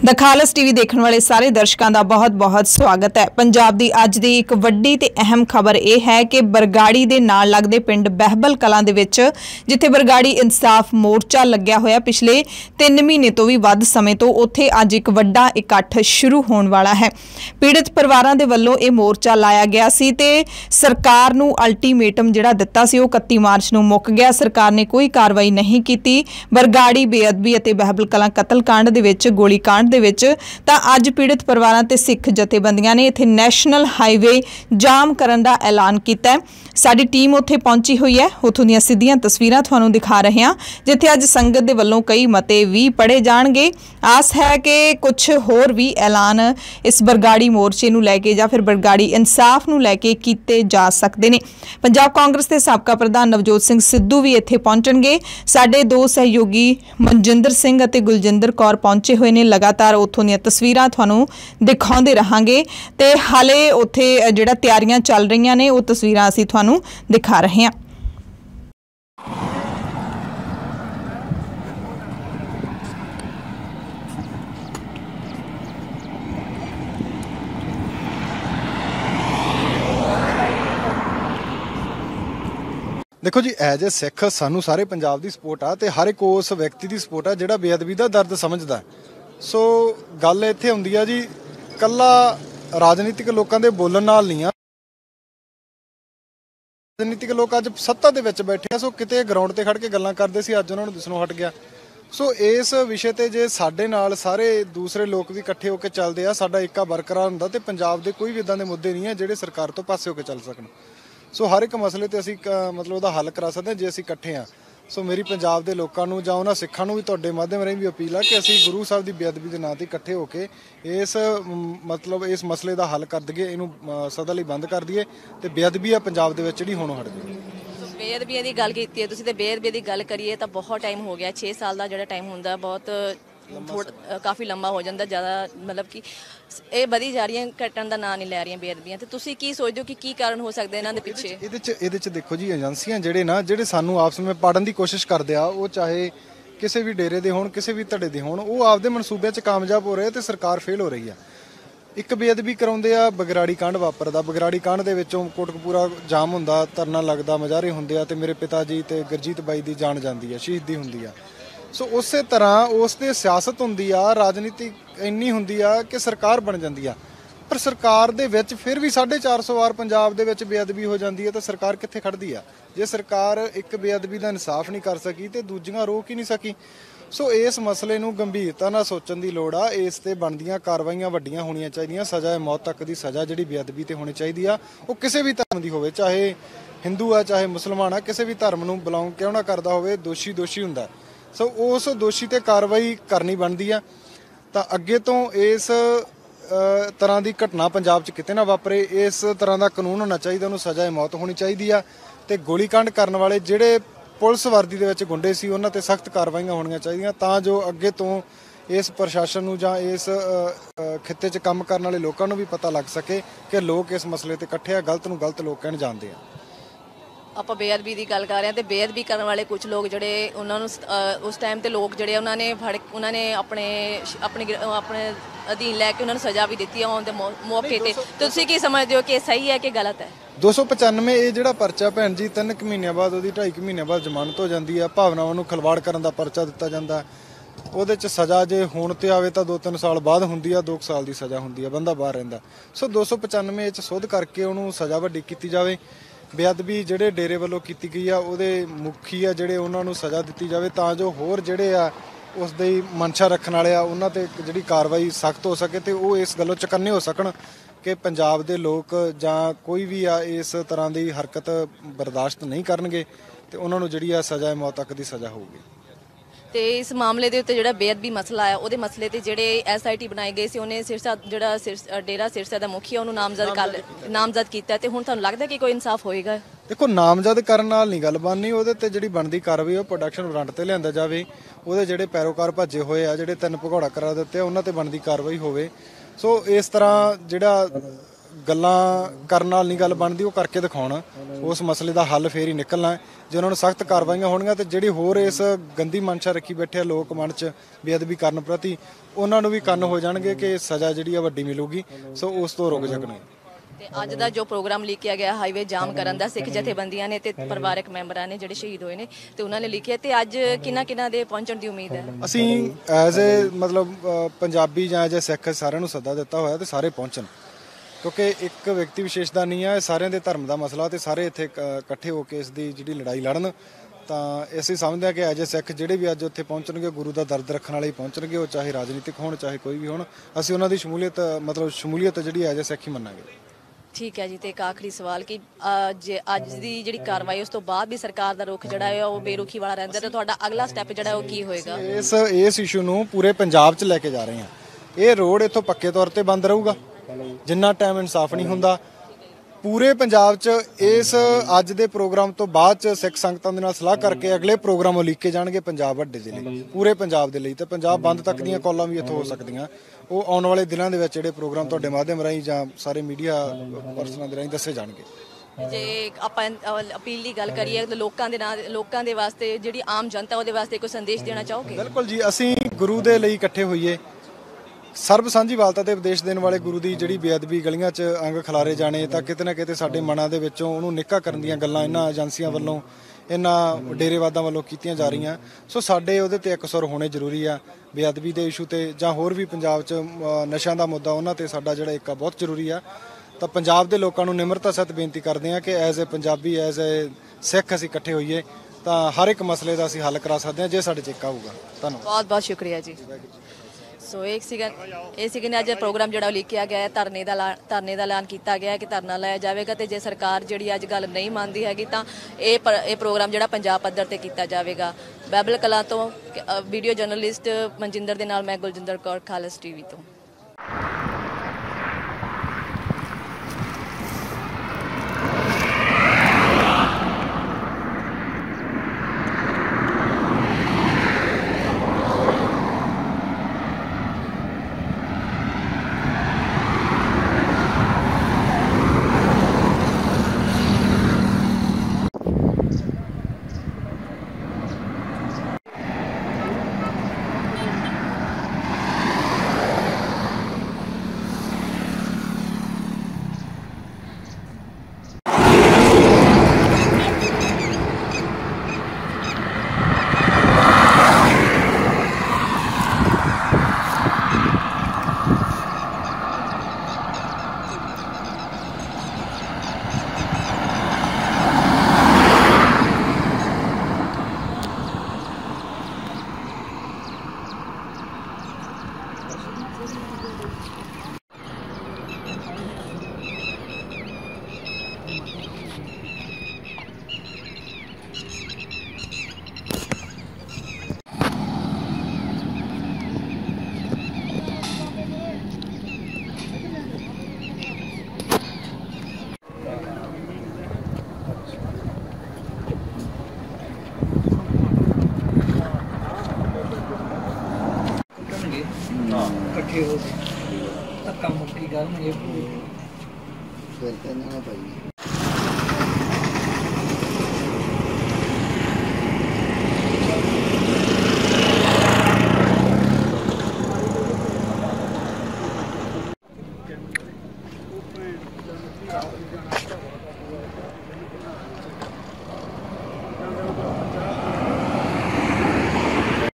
The खालस TV देखने वाले सारे दर्शकों का बहुत बहुत स्वागत है। पंजाब की अज की एक वड्डी ते अहम खबर यह है कि बरगाड़ी के नाल लगदे पिंड बहबल कलां दे विच जिथे बरगाड़ी इंसाफ मोर्चा लग्या होया पिछले 3 महीने तो भी वध समय तो उत्थे अज एक वड्डा इकट्ठ शुरू होने वाला है। पीड़ित परिवारां दे वल्लों यह मोर्चा लाया गया सी ते सरकार नूं अल्टीमेटम जिहड़ा दित्ता सी 31 मार्च नूं मुक गया। सरकार ने कोई कार्रवाई नहीं की। बरगाड़ी बेअदबी अते बहबल कलां कतलकांड दे विच गोलीकांड दे विच तां अज पीड़ित परिवारां ते सिख जथेबंदियां ने इत्थे नैशनल हाईवे जाम करन दा ऐलान कीता है। साडी टीम उत्थे पहुंची हुई है, उत्थों दीआं सीधियां तस्वीरां तुहानूं दिखा रहे हां जिथे अज संगत दे वल्लों कई मते भी पढ़े जाणगे। आस है कि कुछ होर भी ऐलान इस बरगाड़ी मोर्चे नूं लैके जां फिर बरगाड़ी इंसाफ नूं लैके कीते जा सकदे ने। पंजाब कांग्रेस के साबका प्रधान नवजोत सिंह सिद्धू भी इत्थे पहुंचणगे। साडे दो सहयोगी मनजिंदर सिंह अते गुलजिंदर कौर पहुंचे हुए ने। लगातार उत्थों दीआं तस्वीरां तुहानूं दिखाउंदे रहांगे ते हाले उत्थे जिहड़ा तैयारियां चल रहीआं ने वो तस्वीरां असीं तुहानूं दिखा रहे हां। देखो जी, एज ए सिख सानू सारे पंजाब की सपोर्ट आ ते हर एक उस व्यक्ति की सपोर्ट आ जिहड़ा बेअदबी का दर्द समझदा है। सो गल इत्थे हुंदी आ जी, कल्ला राजनीतिक लोगों के बोलण नाल नहीं आ। राजनीतिक लोग अज सत्ता दे विच बैठे आ, सो किते ग्राउंड ते खड़ के गल्लां करदे सी, अज उन्हां नूं दिसणों हट गया। सो इस विषय ते जे साडे नाल सारे दूसरे लोग भी इकट्ठे होकर चलदे आ, साडा एका बरकरार हुंदा ते पंजाब दे कोई भी इदां दे मुद्दे नहीं है जिहड़े सरकार तो पासे होकर चल सकण। सो हर एक मसले ते असीं मतलब उहदा हल करा सकदे जे असीं इकट्ठे हाँ। सो मेरी पंजाब दे लोकां नूं जां उहनां सिखां नूं भी तुहाडे माध्यम राहीं भी अपील है कि असीं गुरु साहब की बेअदबी के नां ते इकट्ठे होकर इस मतलब इस मसले का हल कर दईए, इहनूं सदा लई बंद कर दईए ते बेअदबी आ पंजाब दे विच जिहड़ी हुण हट जाए। बेअदबी की गल की है तुसीं ते बेअदबी की गल करिए तो बहुत टाइम हो गया। 6 साल का जिहड़ा टाइम हुंदा बहुत काफ़ी लंबा हो जाता, ज़्यादा मतलब कि ये वधी जा रही घटन का नाम नहीं लै रही बेअदबियां। तो तुसीं की सोचते हो कि की कारण हो सकते इन्हां दे पिछे? ਇਹਦੇ ਚ देखो जी, एजेंसियां ਜਿਹੜੇ ਸਾਨੂੰ आपस में पाड़न की कोशिश करते आ, वो चाहे किसी भी डेरे दे होण किसी भी धड़े दे होण, वो आपदे मनसूबे च कामयाब हो रहे ते सरकार फेल हो रही है। एक बेअदबी कराउंदे आ, बगराड़ी कांड वापरदा, बगराड़ी कांड दे विचों कोटकपूरा जाम हुंदा, धरना लगदा, मुजाहरे हुंदे आ ते मेरे पिता जी ते गुरजीत बाई दी जान जांदी आ, शहीदी हुंदी आ। सो उस तरह उस ते सियासत हुंदी आ, राजनीति इन्नी हुंदी आ कि सरकार बन जांदी आ, पर सरकार दे विच फिर भी 450 वार पंजाब दे विच बेअदबी हो जाती है तो सरकार कित्थे खड़दी आ? जे सरकार एक बेअदबी का इंसाफ नहीं कर सकी तो दूजियां रोक ही नहीं सकी। सो इस मसले नूं गंभीरता नाल सोचण दी लोड़ आ। इस ते बनदियां कार्रवाइयां वड्डियां होणीਆਂ चाहीदियां। सज़ा मौत तक की सज़ा जिहड़ी बेअदबी ते होनी चाहिदी आ, वो किसी भी धर्म की होवे, चाहे हिंदू आ चाहे मुसलमान आ, किसी भी धर्म नूं बिलोंग क्यों ना करदा होवे, दोषी दोषी हुंदा। सो उस दोषी ते कार्रवाई करनी बनदी आ। तां अगे तो इस तरह की घटना पंजाब च किते ना वापरे, इस तरह का कानून होना चाहिए, उन्होंने सज़ा मौत होनी चाहिए आ। ते गोलीकांड करने वाले जिहड़े पुलिस वर्दी दे विच गुंडे सी उन्हां ते सख्त कार्रवाइयां होणीਆਂ चाहिए तां जो अगे तो इस प्रशासन नूं जां इस खित्ते च काम करने वाले लोगों नूं भी पता लग सके कि लोग इस मसले ते इकट्ठे आ, गलत नूं गलत लोग कहण जाणदे आ। ਆਪਾਂ बेअदबी की गल कर रहे हैं तो बेअदबी करने वाले कुछ लोग जोड़े उन्होंने उस टाइम ते लोग जोड़े उन्होंने फड़ उन्होंने अपने अपने अपने अधीन लैके उन्होंने सज़ा भी दी है आने मौके पर। तो तुसीं की समझते हो कि सही है कि गलत है? 295 ये जिहड़ा परचा भैन जी 3 महीनों बाद ਉਹਦੀ 2.5 ਮਹੀਨਿਆਂ बाद जमानत हो जाती है, भावनावां नूं खिलवाड़ करन दा परचा दिता जाता है। ਉਹਦੇ 'ਚ सज़ा जे होण ते आवे तां 2-3 साल बाद हुंदी आ, 2 साल की सज़ा हुंदी आ, बंदा बाहर रहिंदा। सो 295 च सोध करके ਉਹਨੂੰ सज़ा वड्डी कीती जावे। बेअदबी ਜਿਹੜੇ डेरे ਵੱਲੋਂ ਕੀਤੀ ਗਈ ਆ ਉਹਦੇ ਮੁਖੀ ਆ ਜਿਹੜੇ ਉਹਨਾਂ ਨੂੰ ਸਜ਼ਾ ਦਿੱਤੀ ਜਾਵੇ ਤਾਂ ਜੋ ਹੋਰ ਜਿਹੜੇ ਆ ਉਸ ਦੇ ਮਨਸ਼ਾ ਰੱਖਣ ਵਾਲੇ ਆ ਉਹਨਾਂ ਤੇ ਜਿਹੜੀ ਕਾਰਵਾਈ ਸਖਤ ਹੋ ਸਕੇ ਤੇ ਉਹ ਇਸ ਗੱਲੋਂ ਚਕੰਨੇ ਹੋ ਸਕਣ ਕਿ ਪੰਜਾਬ ਦੇ ਲੋਕ ਜਾਂ ਕੋਈ ਵੀ ਆ ਇਸ ਤਰ੍ਹਾਂ ਦੀ ਹਰਕਤ ਬਰਦਾਸ਼ਤ ਨਹੀਂ ਕਰਨਗੇ ਤੇ ਉਹਨਾਂ ਨੂੰ ਜਿਹੜੀ ਆ ਸਜ਼ਾ ਮੌਤ ਤੱਕ ਦੀ ਸਜ਼ਾ ਹੋਊਗੀ। ਤੇ ਇਸ ਮਾਮਲੇ ਦੇ ਉੱਤੇ ਜਿਹੜਾ ਬੇਅਦਬੀ ਮਸਲਾ ਆ ਉਹਦੇ ਮਸਲੇ ਤੇ ਜਿਹੜੇ SIT ਬਣਾਏ ਗਏ ਸੀ ਉਹਨੇ ਸਿਰਸਾ ਜਿਹੜਾ ਡੇਰਾ ਸਿਰਸਾ ਦਾ ਮੁਖੀ ਉਹਨੂੰ ਨਾਮਜ਼ਦ ਕੀਤਾ ਤੇ ਹੁਣ ਤੁਹਾਨੂੰ ਲੱਗਦਾ ਕਿ ਕੋਈ ਇਨਸਾਫ ਹੋਏਗਾ? ਦੇਖੋ, ਨਾਮਜ਼ਦ ਕਰਨ ਨਾਲ ਨਹੀਂ ਗੱਲ ਬਣਨੀ, ਉਹਦੇ ਤੇ ਜਿਹੜੀ ਬਣਦੀ ਕਾਰਵਾਈ ਉਹ ਪ੍ਰੋਡਕਸ਼ਨ ਵਾਰੰਟ ਤੇ ਲਿਆਂਦਾ ਜਾਵੇ। ਉਹਦੇ ਜਿਹੜੇ ਪੈਰੋਕਾਰ ਭੱਜੇ ਹੋਏ ਆ, ਜਿਹੜੇ 3 ਭਗੌੜਾ ਕਰਾ ਦਿੱਤੇ ਉਹਨਾਂ ਤੇ ਬਣਦੀ ਕਾਰਵਾਈ ਹੋਵੇ। ਸੋ ਇਸ ਤਰ੍ਹਾਂ ਜਿਹੜਾ ਗੱਲਾਂ ਕਰਨ ਨਾਲ ਨਹੀਂ ਗੱਲ ਬਣਦੀ, ਉਹ ਕਰਕੇ ਦਿਖਾਉਣ, ਉਸ ਮਸਲੇ ਦਾ ਹੱਲ ਫੇਰ ਹੀ ਨਿਕਲਣਾ ਹੈ। ਜੇ ਉਹਨਾਂ ਨੂੰ ਸਖਤ ਕਾਰਵਾਈਆਂ ਹੋਣਗੀਆਂ ਤੇ ਜਿਹੜੀ ਹੋਰ ਇਸ ਗੰਦੀ ਮਨਸ਼ਾ ਰੱਖੀ ਬੈਠੇ ਆ ਲੋਕ ਮਨ 'ਚ ਬੇਅਦਬੀ ਕਰਨ ਪ੍ਰਤੀ, ਉਹਨਾਂ ਨੂੰ ਵੀ ਕੰਨ ਹੋ ਜਾਣਗੇ ਕਿ ਸਜ਼ਾ ਜਿਹੜੀ ਆ ਵੱਡੀ ਮਿਲੂਗੀ, ਸੋ ਉਸ ਤੋਂ ਰੁਕ ਸਕਣਗੇ। ਤੇ ਅੱਜ ਦਾ ਜੋ ਪ੍ਰੋਗਰਾਮ ਲਿਖਿਆ ਗਿਆ ਹਾਈਵੇ ਜਾਮ ਕਰਨ ਦਾ, ਸਿੱਖ ਜਥੇਬੰਦੀਆਂ ਨੇ ਤੇ ਪਰਿਵਾਰਕ ਮੈਂਬਰਾਂ ਨੇ ਜਿਹੜੇ ਸ਼ਹੀਦ ਹੋਏ ਨੇ ਤੇ ਉਹਨਾਂ ਨੇ ਲਿਖਿਆ, ਤੇ ਅੱਜ ਕਿਹਨਾਂ ਦੇ ਪਹੁੰਚਣ ਦੀ ਉਮੀਦ ਹੈ? ਅਸੀਂ ਐਜ਼ ਏ ਮਤਲਬ ਪੰਜਾਬੀ ਜਾਂ ਐਜ਼ ਏ ਸਿੱਖ ਸਾਰਿਆਂ ਨੂੰ ਸੱਦਾ ਦਿੱਤਾ ਹੋਇਆ ਤੇ ਸਾਰੇ ਪਹੁੰਚਣ, ਕਿਉਂਕਿ ਇੱਕ ਵਿਅਕਤੀ ਵਿਸ਼ੇਸ਼ ਦਾ ਨਹੀਂ ਹੈ, ਸਾਰਿਆਂ ਦੇ ਧਰਮ ਦਾ ਮਸਲਾ ਤੇ ਸਾਰੇ ਇੱਥੇ ਇਕੱਠੇ ਹੋ ਕੇ ਇਸ ਦੀ ਜਿਹੜੀ ਲੜਾਈ ਲੜਨ। ਤਾਂ ਅਸੀਂ ਸਮਝਦੇ ਹਾਂ ਕਿ ਐਜ਼ ਏ ਸਿੱਖ ਜਿਹੜੇ ਵੀ ਅੱਜ ਉੱਥੇ ਪਹੁੰਚਣਗੇ, ਗੁਰੂ ਦਾ ਦਰਦ ਰੱਖਣ ਵਾਲੇ ਹੀ ਪਹੁੰਚਣਗੇ, ਉਹ ਚਾਹੇ ਰਾਜਨੀਤਿਕ ਹੋਣ ਚਾਹੇ ਕੋਈ ਵੀ ਹੋਣ, ਅਸੀਂ ਉਹਨਾਂ ਦੀ ਸ਼ਮੂਲੀਅਤ ਜਿਹੜੀ ਐਜ਼ ਏ ਸਿੱਖ ਹੀ ਮੰਨਾਂਗੇ। ਠੀਕ ਹੈ ਜੀ। ਤੇ ਇੱਕ ਆਖਰੀ ਸਵਾਲ ਕਿ ਜੇ ਅੱਜ ਦੀ ਜਿਹੜੀ ਕਾਰਵਾਈ ਉਸ ਤੋਂ ਬਾਅਦ ਵੀ ਸਰਕਾਰ ਦਾ ਰੁਖ ਜਿਹੜਾ ਹੈ ਉਹ ਬੇਰੁਖੀ ਵਾਲਾ ਰਹਿੰਦਾ, ਤੇ ਤੁਹਾਡਾ ਅਗਲਾ ਸਟੈਪ ਜਿਹੜਾ ਉਹ ਕੀ ਹੋਏਗਾ? ਇਸ ਇਸ਼ੂ ਨੂੰ ਪੂਰੇ ਪੰਜਾਬ 'ਚ ਲੈ ਕੇ ਜਾ ਰਹੇ ਹਾਂ। ਇਹ ਰੋਡ ਇੱਥੋਂ ਪੱਕੇ ਤੌਰ ਤੇ ਬੰਦ ਰਹੂਗਾ ਜਿੰਨਾ ਟਾਈਮ ਇਨਸਾਫ ਨਹੀਂ ਹੁੰਦਾ। ਪੂਰੇ ਪੰਜਾਬ 'ਚ ਇਸ ਅੱਜ ਦੇ ਪ੍ਰੋਗਰਾਮ ਤੋਂ ਬਾਅਦ 'ਚ ਸਿੱਖ ਸੰਗਤਾਂ ਦੇ ਨਾਲ ਸਲਾਹ ਕਰਕੇ ਅਗਲੇ ਪ੍ਰੋਗਰਾਮ ਉਲੀਕ ਕੇ ਜਾਣਗੇ ਪੰਜਾਬ ਵੱਡੇ ਦੇ ਲਈ, ਪੂਰੇ ਪੰਜਾਬ ਦੇ ਲਈ। ਤੇ ਪੰਜਾਬ ਬੰਦ ਤੱਕ ਦੀਆਂ ਕਾਲਾਂ ਵੀ ਇੱਥੋਂ ਹੋ ਸਕਦੀਆਂ, ਉਹ ਆਉਣ ਵਾਲੇ ਦਿਨਾਂ ਦੇ ਵਿੱਚ ਜਿਹੜੇ ਪ੍ਰੋਗਰਾਮ ਤੁਹਾਡੇ ਮਾਧਿਅਮ ਰਾਹੀਂ ਜਾਂ ਸਾਰੇ ਮੀਡੀਆ ਪਰਸਨਾਂ ਦੇ ਰਾਹੀਂ ਦੱਸੇ ਜਾਣਗੇ। ਜੇ ਆਪਾਂ ਅਪੀਲ ਦੀ ਗੱਲ ਕਰੀਏ ਤਾਂ ਲੋਕਾਂ ਦੇ ਵਾਸਤੇ, ਜਿਹੜੀ ਆਮ ਜਨਤਾ ਉਹਦੇ ਵਾਸਤੇ ਕੋਈ ਸੰਦੇਸ਼ ਦੇਣਾ ਚਾਹੋਗੇ? ਬਿਲਕੁਲ ਜੀ, ਅਸੀਂ ਗੁਰੂ ਦੇ ਲਈ ਇਕੱਠੇ ਹੋਈਏ। ਸਰਬ ਸਾਂਝੀਵਾਲਤਾ ਤੇ ਉਪਦੇਸ਼ ਦੇਣ ਵਾਲੇ ਗੁਰੂ ਦੀ ਜਿਹੜੀ ਬੇਅਦਬੀ ਗਲੀਆਂ 'ਚ ਅੰਗ ਖਿਲਾਰੇ ਜਾਣੇ, ਤਾਂ ਕਿਤੇ ਨਾ ਕਿਤੇ ਸਾਡੇ ਮਨਾਂ ਦੇ ਵਿੱਚੋਂ ਉਹਨੂੰ ਨਿੱਕਾ ਕਰਨ ਦੀਆਂ ਗੱਲਾਂ ਇਹਨਾਂ ਏਜੰਸੀਆਂ ਵੱਲੋਂ, ਇਹਨਾਂ ਡੇਰੇਵਾਦਾਂ ਵੱਲੋਂ ਕੀਤੀਆਂ ਜਾ ਰਹੀਆਂ। ਸੋ ਸਾਡੇ ਉਹਦੇ ਤੇ ਇਕਸੁਰ ਹੋਣੇ ਜ਼ਰੂਰੀ ਆ। ਬੇਅਦਬੀ ਦੇ ਇਸ਼ੂ ਤੇ ਜਾਂ ਹੋਰ ਵੀ ਪੰਜਾਬ 'ਚ ਨਸ਼ਿਆਂ ਦਾ ਮੁੱਦਾ, ਉਹਨਾਂ ਤੇ ਸਾਡਾ ਜਿਹੜਾ ਏਕਾ ਬਹੁਤ ਜ਼ਰੂਰੀ ਆ। ਤਾਂ ਪੰਜਾਬ ਦੇ ਲੋਕਾਂ ਨੂੰ ਨਿਮਰਤਾ ਸਹਿਤ ਬੇਨਤੀ ਕਰਦੇ ਹਾਂ ਕਿ as a Punjabi, as a Sikh ਅਸੀਂ ਇਕੱਠੇ ਹੋਈਏ ਤਾਂ ਹਰ ਇੱਕ ਮਸਲੇ ਦਾ ਅਸੀਂ ਹੱਲ ਕਰਾ ਸਕਦੇ ਹਾਂ ਜੇ ਸਾਡੇ 'ਚ ਏਕਾ ਹੋਊਗਾ। ਧੰਨਵਾਦ, ਬਹੁਤ ਬਹੁਤ ਸ਼ੁਕਰੀਆ ਜੀ। ਸੋ ਇਹ ਸੀਗਾ ਅੱਜ ਪ੍ਰੋਗਰਾਮ ਜਿਹੜਾ ਲਿਖਿਆ ਗਿਆ ਹੈ, ਧਰਨੇ ਦਾ ਐਲਾਨ ਕੀਤਾ ਗਿਆ ਹੈ ਕਿ ਧਰਨਾ ਲਾਇਆ ਜਾਵੇਗਾ, ਤੇ ਜੇ ਸਰਕਾਰ ਜਿਹੜੀ ਅੱਜ ਗੱਲ ਨਹੀਂ ਮੰਨਦੀ ਹੈਗੀ ਤਾਂ ਇਹ ਪ੍ਰੋਗਰਾਮ ਜਿਹੜਾ ਪੰਜਾਬ ਪੱਧਰ ਤੇ ਕੀਤਾ ਜਾਵੇਗਾ। ਬਹਿਬਲ ਕਲਾਂ ਤੋਂ ਵੀਡੀਓ ਜਰਨਲਿਸਟ ਮਨਜਿੰਦਰ ਦੇ ਨਾਲ ਮੈਂ ਗੁਲਜਿੰਦਰ ਕੌਰ, ਖਾਲਸ ਟੀਵੀ ਤੋਂ। ਇਕੱਠੇ ਹੋ ਕੇ ਧੱਕਾ ਮੁੱਕੀ ਕਰਨਗੇ। ਫਿਰ ਕਹਿੰਦੇ ਨਾ ਭਾਈ